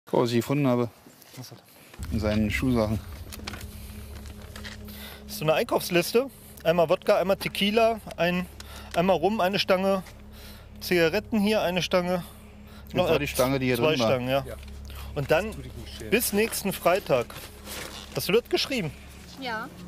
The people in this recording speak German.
Guck, was ich gefunden habe. In seinen Schuhsachen. Das ist so eine Einkaufsliste. Einmal Wodka, einmal Tequila, einmal Rum, eine Stange Zigaretten hier, eine Stange. Das war die Stange, die hier zwei drin war. Stangen, ja. Und dann bis nächsten Freitag. Hast du das geschrieben? Ja.